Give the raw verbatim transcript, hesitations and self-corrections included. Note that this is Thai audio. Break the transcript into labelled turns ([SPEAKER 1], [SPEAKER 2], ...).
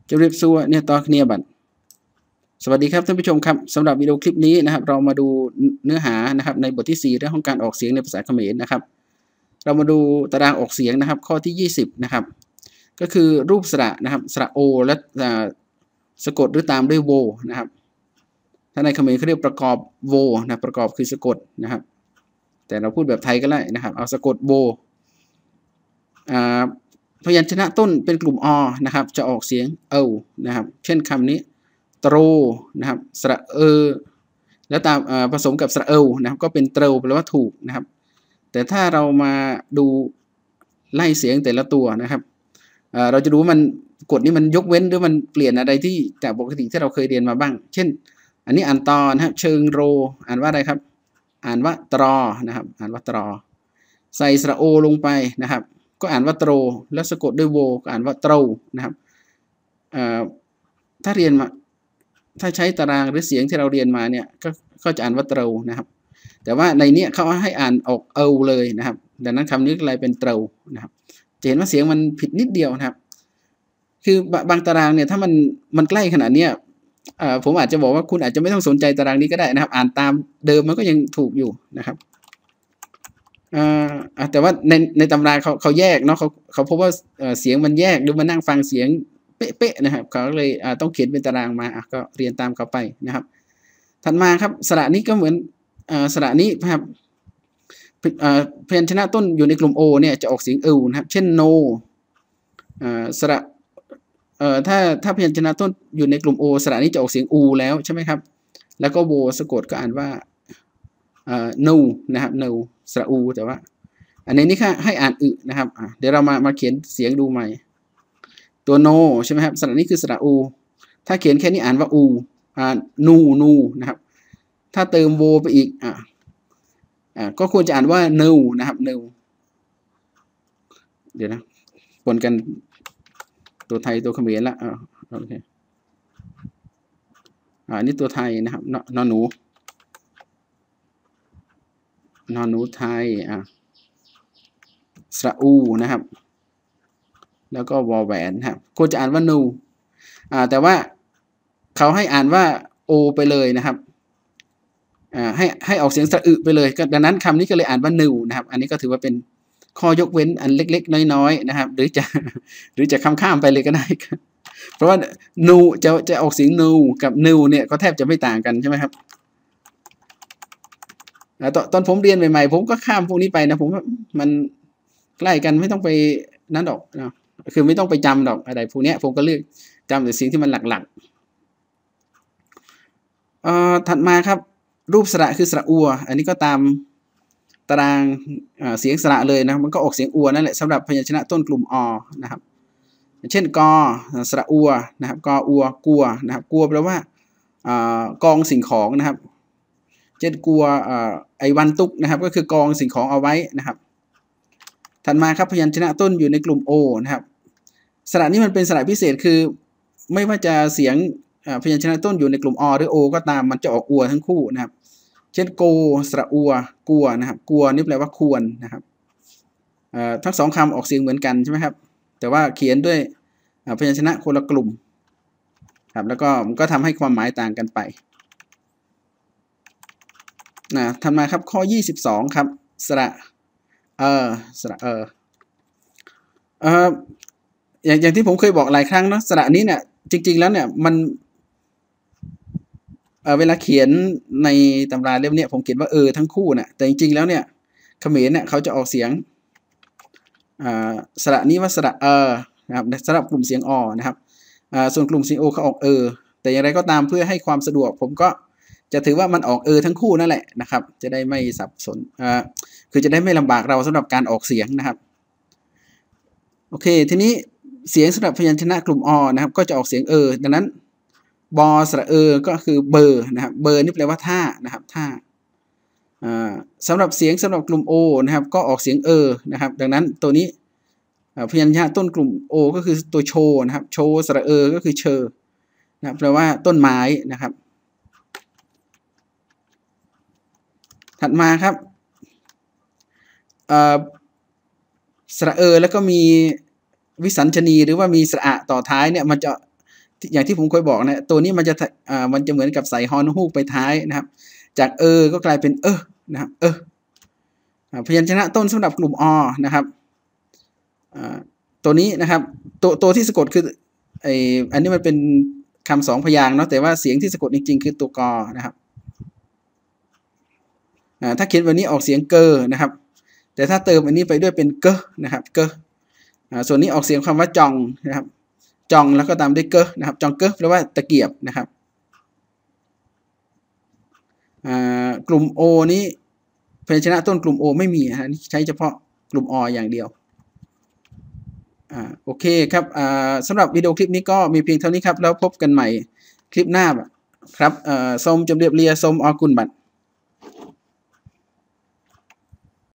[SPEAKER 1] จะเรียบซัวเนี่ยต่อเนียบัตสวัสดีครับท่านผู้ชมครับสำหรับวิดีโอคลิปนี้นะครับเรามาดูเนื้อหานะครับในบทที่สี่เรื่องของการออกเสียงในภาษาเขมรนะครับเรามาดูตารางออกเสียงนะครับข้อที่ยี่สิบนะครับก็คือรูปสระนะครับสระโอและสะกดหรือตามด้วยโวนะครับถ้าในเขมรเขาเรียกประกอบโวนะประกอบคือสะกดนะครับแต่เราพูดแบบไทยก็ได้นะครับเอาสะกดโวพยัญชนะต้นเป็นกลุ่มอนะครับจะออกเสียงเอนะครับเช่นคำนี้โตรนะครับสระเอแล้วตามผสมกับสระเอนะครับก็เป็นเตรแปลว่าถูกนะครับแต่ถ้าเรามาดูไล่เสียงแต่ละตัวนะครับเราจะดูว่ามันกฎนี้มันยกเว้นหรือมันเปลี่ยนอะไรที่จากปกติที่เราเคยเรียนมาบ้างเช่นอันนี้อ่านตอนะครับเชิงโรอ่านว่าอะไรครับอ่านว่าตรอนะครับอ่านว่าตรอใส่สระโอลงไปนะครับก็อ่านว่าโตรแล้วสะกดด้วยโวก็อ่านว่าโตรนะครับถ้าเรียนมาถ้าใช้ตารางหรือเสียงที่เราเรียนมาเนี่ยก็ก็จะอ่านว่าโตรนะครับแต่ว่าในนี้เขาให้อ่านออกเอเลยนะครับดังนั้นคำนี้กลายเป็นโตรนะครับจะเห็นว่าเสียงมันผิดนิดเดียวนะครับคือบางตารางเนี่ยถ้ามันมันใกล้ขนาดนี้ผมอาจจะบอกว่าคุณอาจจะไม่ต้องสนใจตารางนี้ก็ได้นะครับอ่านตามเดิมมันก็ยังถูกอยู่นะครับแต่ว่าในในตำราเขาเขาแยกเนาะเขาเขาพบว่าเสียงมันแยกหรือมานั่งฟังเสียงเป๊ะๆนะครับเขาเลยต้องเขียนเป็นตารางมาก็เรียนตามเขาไปนะครับถัดมาครับสระนี้ก็เหมือนสระนี้ครับพยัญชนะต้นอยู่ในกลุ่ม O เนี่ยจะออกเสียงเอนะครับเช่น no สระถ้าถ้าพยัญชนะต้นอยู่ในกลุ่ม O สระนี้จะออกเสียง u แล้วใช่ไหมครับแล้วก็โวสะกดก็อ่านว่า no นะครับ no สระ u แต่ว่าอันนี้นี่ค่ะให้อ่านอึนะครับเดี๋ยวเรามามาเขียนเสียงดูใหม่ตัว no ใช่ไหมครับสระนี้คือสระ u ถ้าเขียนแค่นี้อ่านว่า u อ่า nu nu นะครับถ้าเติมโวไปอีกอ่าอ่าก็ควรจะอ่านว่า no นะครับ no เดี๋ยวนะปนกันตัวไทยตัวเขมรละอ่าโอเคอ่านี่ตัวไทยนะครับนอหนูนอหนูไทยอ่าสระอูนะครับแล้วก็วอแหวนครับควรจะอ่านว่า นูอ่าแต่ว่าเขาให้อ่านว่าโอไปเลยนะครับอ่าให้ให้ออกเสียงสระอึไปเลยก็ดังนั้นคำนี้ก็เลยอ่านว่านูนะครับอันนี้ก็ถือว่าเป็นข้อยกเว้นอันเล็กๆน้อยๆนะครับหรือจะหรือจะข้ามๆไปเลยก็ได้เพราะว่านูจะจะออกเสียงนูกับนูเนี่ยก็แทบจะไม่ต่างกันใช่ไหมครับตอนตอนผมเรียนใหม่ๆผมก็ข้ามพวกนี้ไปนะผมว่ามันใกล้กันไม่ต้องไปนั่นดอกนะคือไม่ต้องไปจำดอกอะไรพวกนี้ผมก็เลือกจำแต่สิ่งที่มันหลักๆเอ่อถัดมาครับรูปสระคือสระอัวอันนี้ก็ตามตารางเสียงสระเลยนะมันก็ออกเสียงอัวนั่นแหละสำหรับพยัญชนะต้นกลุ่มอนะครับเช่นกอสระอัวนะครับกออัวกลัวนะครับกลัวแปลว่ากองสิ่งของนะครับเช่นกลัวไอวันตุกนะครับก็คือกองสิ่งของเอาไว้นะครับถัดมาครับพยัญชนะต้นอยู่ในกลุ่ม O นะครับสระนี้มันเป็นสระพิเศษคือไม่ว่าจะเสียงพยัญชนะต้นอยู่ในกลุ่ม อ หรือ โอ ก็ตามมันจะออกอัวทั้งคู่นะครับเช่นโกสระอัวกลัวนะครับกลัวนี่แปลว่าควรนะครับทั้งสองคำออกเสียงเหมือนกันใช่ไหมครับแต่ว่าเขียนด้วยพยัญชนะคนละกลุ่มครับแล้วก็มันก็ทำให้ความหมายต่างกันไปนะถัดมาครับข้อยี่สิบสองครับสระเออสระเออเอออย่างอย่างที่ผมเคยบอกหลายครั้งเนาะสระนี้เนี่ยจริงๆแล้วเนี่ยมันเออเวลาเขียนในตำราเล่มนี้ผมเขียนว่าเออทั้งคู่เนี่ยแต่จริงๆแล้วเนี่ยเขมรเนี่ยเขาจะออกเสียงอ่าสระนี้ว่าสระเออนะครับสำหรับกลุ่มเสียงอนะครับอ่าส่วนกลุ่มเสียงโอเขาออกเออแต่อย่างไรก็ตามเพื่อให้ความสะดวกผมก็จะถือว่ามันออกเออทั้งคู่นั่นแหละนะครับจะได้ไม่สับสนอ่าคือจะได้ไม่ลำบากเราสำหรับการออกเสียงนะครับโอเคทีนี้เสียงสำหรับพยัญชนะกลุ่มอนะครับก็จะออกเสียงเออดังนั้นบอสระเออก็คือเบอร์นะครับเบอร์นี่แปลว่าท่านะครับท่าอ่าสำหรับเสียงสำหรับกลุ่ม O นะครับก็ออกเสียงเออนะครับดังนั้นตัวนี้พยัญชนะต้นกลุ่ม O ก็คือตัวโชนะครับโชสระเออก็คือเชอนะแปลว่าต้นไม้นะครับถัดมาครับสระเออแล้วก็มีวิสัญชนีหรือว่ามีสระต่อท้ายเนี่ยมันจะอย่างที่ผมเคยบอกนะตัวนี้มันจะอ่ามันจะเหมือนกับใส่ฮอนฮูกไปท้ายนะครับจากเออก็กลายเป็นเออนะครับเออพยัญชนะต้นสำหรับกลุ่มอนะครับตัวนี้นะครับตัวตัวที่สะกดคือไออันนี้มันเป็นคำสองพยางค์เนาะแต่ว่าเสียงที่สะกดจริงๆคือตัวกอนะครับถ้าเขียนแบบนี้ออกเสียงเกอนะครับแต่ถ้าเติมอันนี้ไปด้วยเป็นเกอนะครับเกอส่วนนี้ออกเสียงคำว่าจองนะครับจองแล้วก็ตามด้วยเกอนะครับจองเกอแปลว่าตะเกียบนะครับกลุ่ม O นี้พยัญชนะต้นกลุ่ม O ไม่มีนะใช้เฉพาะกลุ่ม อ อย่างเดียวอ่าโอเคครับอ่าสำหรับวิดีโอคลิปนี้ก็มีเพียงเท่านี้ครับแล้วพบกันใหม่คลิปหน้าครับเอ่อส้มจำเรียบเรียส้มออกุลบัตร